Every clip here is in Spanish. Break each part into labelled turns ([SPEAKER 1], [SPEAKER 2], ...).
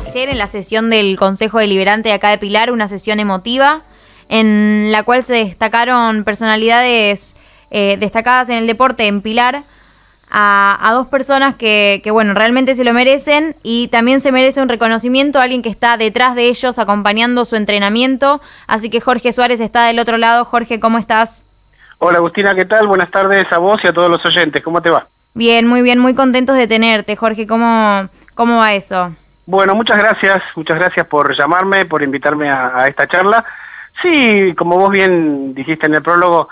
[SPEAKER 1] ayer en la sesión del Consejo Deliberante de acá de Pilar, una sesión emotiva en la cual se destacaron personalidades destacadas en el deporte en Pilar a dos personas que bueno, realmente se lo merecen y también se merece un reconocimiento a alguien que está detrás de ellos acompañando su entrenamiento. Así que Jorge Suárez está del otro lado. Jorge, ¿cómo estás?
[SPEAKER 2] Hola Agustina, ¿qué tal? Buenas tardes a vos y a todos los oyentes. ¿Cómo te va?
[SPEAKER 1] Bien, muy contentos de tenerte. Jorge, ¿cómo va eso?
[SPEAKER 2] Bueno, muchas gracias por llamarme, por invitarme a esta charla. Sí, como vos bien dijiste en el prólogo,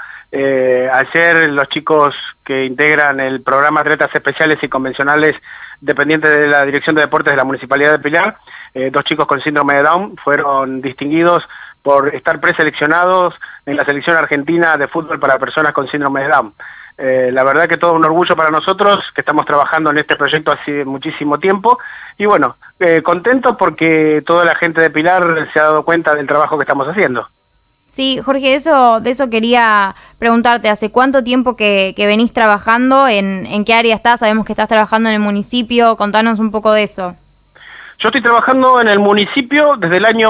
[SPEAKER 2] ayer los chicos que integran el programa Atletas Especiales y Convencionales dependientes de la Dirección de Deportes de la Municipalidad de Pilar, dos chicos con síndrome de Down fueron distinguidos por estar preseleccionados en la selección argentina de fútbol para personas con síndrome de Down. La verdad que todo un orgullo para nosotros, que estamos trabajando en este proyecto hace muchísimo tiempo, y bueno, contentos porque toda la gente de Pilar se ha dado cuenta del trabajo que estamos haciendo.
[SPEAKER 1] Sí, Jorge, de eso quería preguntarte, ¿hace cuánto tiempo que venís trabajando? ¿En qué área estás? Sabemos que estás trabajando en el municipio, contanos un poco de eso.
[SPEAKER 2] Yo estoy trabajando en el municipio desde el año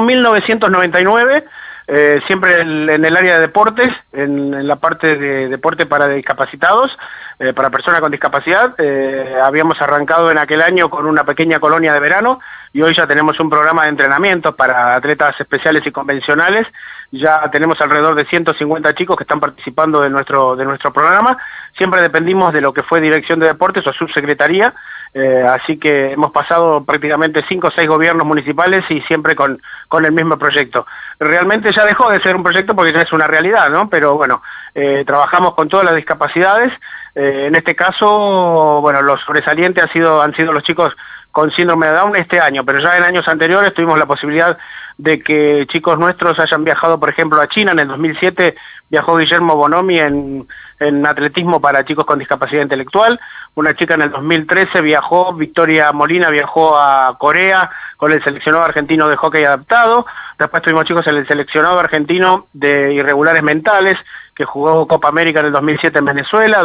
[SPEAKER 2] 1999, siempre en el área de deportes, en la parte de deporte para discapacitados, para personas con discapacidad. Habíamos arrancado en aquel año con una pequeña colonia de verano y hoy ya tenemos un programa de entrenamiento para atletas especiales y convencionales. Ya tenemos alrededor de 150 chicos que están participando de nuestro programa. Siempre dependimos de lo que fue Dirección de Deportes o Subsecretaría, así que hemos pasado prácticamente 5 o 6 gobiernos municipales y siempre con el mismo proyecto. Realmente ya dejó de ser un proyecto porque ya es una realidad, ¿no? Pero bueno, trabajamos con todas las discapacidades. En este caso, bueno, los sobresalientes han sido los chicos con síndrome de Down este año, pero ya en años anteriores tuvimos la posibilidad de que chicos nuestros hayan viajado, por ejemplo, a China. En el 2007 viajó Guillermo Bonomi en atletismo para chicos con discapacidad intelectual. Una chica en el 2013 Victoria Molina viajó a Corea con el seleccionado argentino de hockey adaptado. Después tuvimos chicos en el seleccionado argentino de irregulares mentales, que jugó Copa América en el 2007 en Venezuela,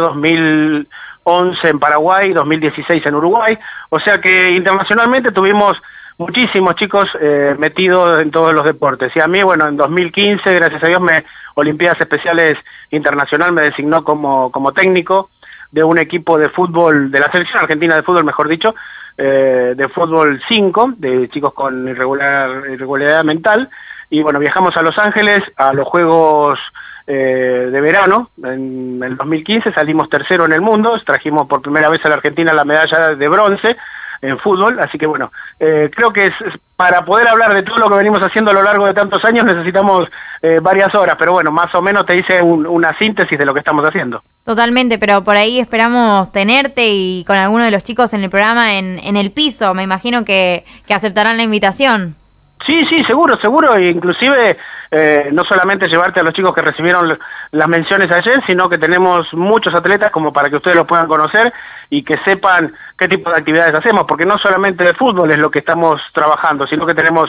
[SPEAKER 2] 2011 en Paraguay, 2016 en Uruguay. O sea que internacionalmente tuvimos muchísimos chicos metidos en todos los deportes. Y a mí, bueno, en 2015, gracias a Dios, Olimpiadas Especiales Internacional me designó como técnico de un equipo de fútbol, de la selección argentina de fútbol, mejor dicho, de fútbol 5, de chicos con irregularidad mental. Y bueno, viajamos a Los Ángeles a los Juegos de verano. En el 2015 salimos tercero en el mundo, trajimos por primera vez a la Argentina la medalla de bronce en fútbol, así que bueno, creo que para poder hablar de todo lo que venimos haciendo a lo largo de tantos años necesitamos varias horas, pero bueno, más o menos te hice una síntesis de lo que estamos haciendo. Totalmente, pero por ahí esperamos tenerte y con alguno de los chicos en el programa en el piso. Me imagino que aceptarán la invitación. Sí, seguro, inclusive no solamente llevarte a los chicos que recibieron las menciones ayer, sino que tenemos muchos atletas como para que ustedes los puedan conocer y que sepan qué tipo de actividades hacemos, porque no solamente de fútbol es lo que estamos trabajando, sino que tenemos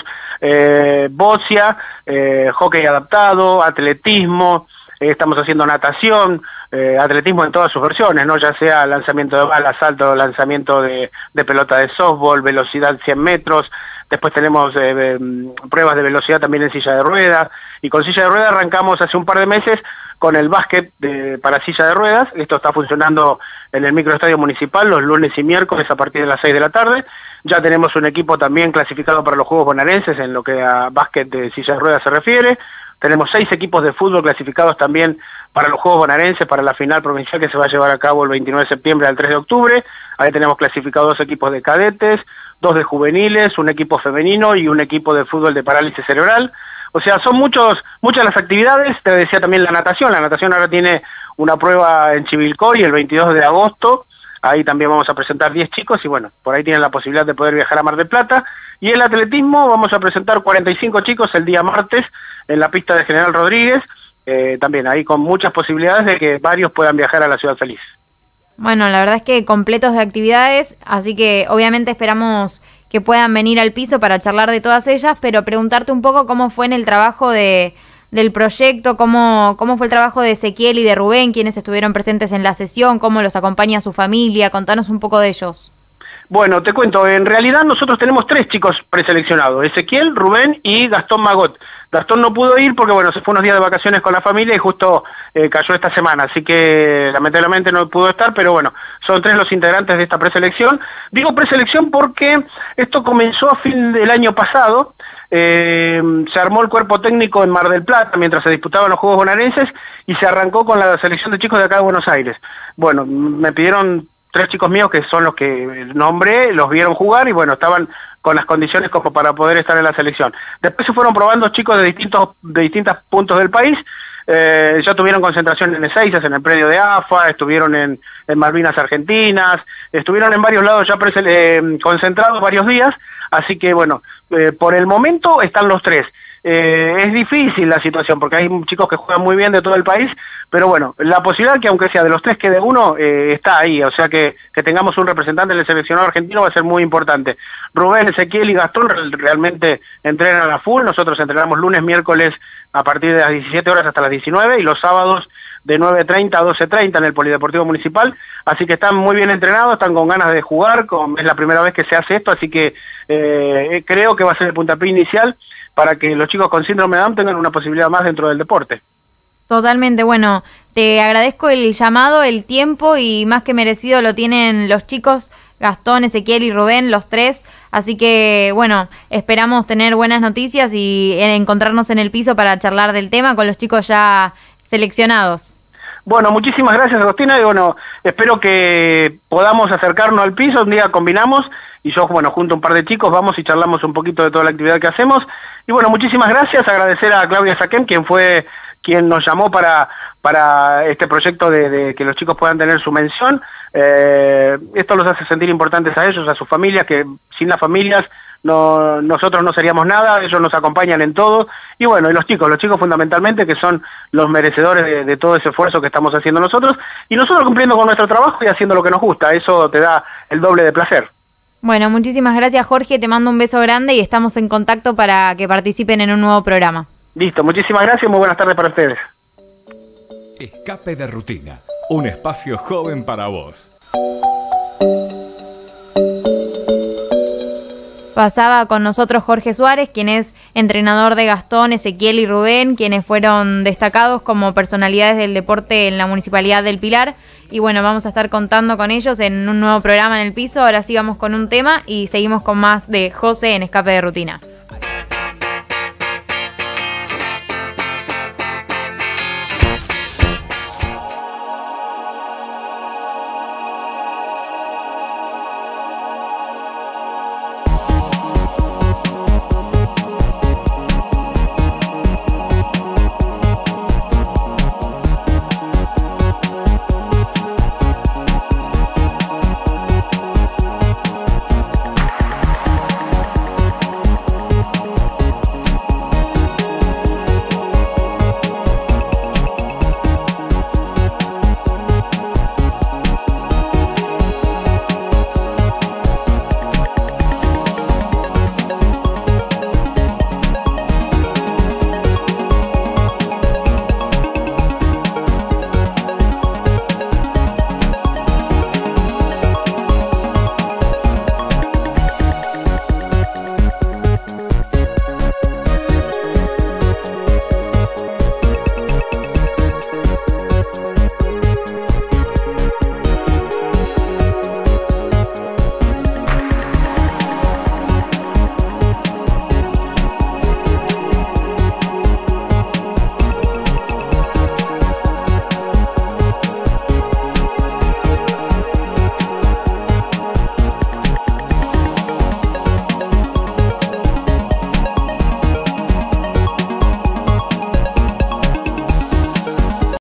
[SPEAKER 2] boxia, hockey adaptado, atletismo, estamos haciendo natación, atletismo en todas sus versiones, ¿no? Ya sea lanzamiento de bala, salto, lanzamiento de pelota de softball, velocidad 100 metros. Después tenemos pruebas de velocidad también en silla de ruedas, y con silla de ruedas arrancamos hace un par de meses con el básquet para silla de ruedas. Esto está funcionando en el microestadio municipal los lunes y miércoles a partir de las 6 de la tarde. Ya tenemos un equipo también clasificado para los Juegos Bonaerenses en lo que a básquet de silla de ruedas se refiere. Tenemos 6 equipos de fútbol clasificados también para los Juegos Bonaerenses, para la final provincial que se va a llevar a cabo el 29 de septiembre al 3 de octubre. Ahí tenemos clasificados 2 equipos de cadetes, 2 de juveniles, un equipo femenino y un equipo de fútbol de parálisis cerebral. O sea, son muchas las actividades. Te decía también la natación ahora tiene una prueba en Chivilcoy el 22 de agosto, ahí también vamos a presentar 10 chicos y bueno, por ahí tienen la posibilidad de poder viajar a Mar del Plata. Y el atletismo vamos a presentar 45 chicos el día martes en la pista de General Rodríguez, también ahí con muchas posibilidades de que varios puedan viajar a la Ciudad Feliz. Bueno, la verdad es que completos de actividades, así que obviamente esperamos que puedan venir al piso para charlar de todas ellas, pero preguntarte un poco cómo fue en el trabajo del proyecto, cómo fue el trabajo de Ezequiel y de Rubén, quienes estuvieron presentes en la sesión, cómo los acompaña su familia, contanos un poco de ellos. Bueno, te cuento, en realidad nosotros tenemos 3 chicos preseleccionados, Ezequiel, Rubén y Gastón Magot. Gastón no pudo ir porque, bueno, se fue unos días de vacaciones con la familia y justo cayó esta semana, así que lamentablemente no pudo estar, pero bueno, son 3 los integrantes de esta preselección. Digo preselección porque esto comenzó a fin del año pasado, se armó el cuerpo técnico en Mar del Plata mientras se disputaban los Juegos Bonaerenses y se arrancó con la selección de chicos de acá de Buenos Aires. Bueno, me pidieron 3 chicos míos que son los que nombré, los vieron jugar y bueno, estaban con las condiciones como para poder estar en la selección. Después se fueron probando chicos de distintos puntos del país, ya tuvieron concentración en Ezeiza, en el predio de AFA, estuvieron en Malvinas Argentinas, estuvieron en varios lados ya concentrados varios días, así que bueno, por el momento están los 3. Es difícil la situación porque hay chicos que juegan muy bien de todo el país, pero bueno, la posibilidad que aunque sea de los 3 quede uno está ahí, o sea que tengamos un representante del seleccionado argentino va a ser muy importante. Rubén, Ezequiel y Gastón realmente entrenan a full, nosotros entrenamos lunes, miércoles a partir de las 17 horas hasta las 19 y los sábados de 9:30 a 12:30 en el Polideportivo Municipal, así que están muy bien entrenados, están con ganas de jugar, es la primera vez que se hace esto, así que creo que va a ser el puntapié inicial para que los chicos con síndrome de Down tengan una posibilidad más dentro del deporte.
[SPEAKER 1] Totalmente, bueno, te agradezco el llamado, el tiempo y más que merecido lo tienen los chicos, Gastón, Ezequiel y Rubén, los 3, así que bueno, esperamos tener buenas noticias y encontrarnos en el piso para charlar del tema con los chicos ya seleccionados.
[SPEAKER 2] Bueno, muchísimas gracias Agostina y bueno, espero que podamos acercarnos al piso, un día combinamos y yo, bueno, junto a un par de chicos vamos y charlamos un poquito de toda la actividad que hacemos. Y bueno, muchísimas gracias, agradecer a Claudia Saquem, quien nos llamó para este proyecto de que los chicos puedan tener su mención. Esto los hace sentir importantes a ellos, a sus familias, que sin las familias nosotros no seríamos nada, ellos nos acompañan en todo. Y bueno, y los chicos fundamentalmente, que son los merecedores de todo ese esfuerzo que estamos haciendo nosotros, y nosotros cumpliendo con nuestro trabajo y haciendo lo que nos gusta, eso te da el doble de placer.
[SPEAKER 1] Bueno, muchísimas gracias Jorge, te mando un beso grande y estamos en contacto para que participen en un nuevo programa.
[SPEAKER 2] Listo, muchísimas gracias y muy buenas tardes para ustedes.
[SPEAKER 3] Escape de rutina, un espacio joven para vos.
[SPEAKER 1] Pasaba con nosotros Jorge Suárez, quien es entrenador de Gastón, Ezequiel y Rubén, quienes fueron destacados como personalidades del deporte en la Municipalidad del Pilar. Y bueno, vamos a estar contando con ellos en un nuevo programa en el piso. Ahora sí vamos con un tema y seguimos con más de José en Escape de Rutina.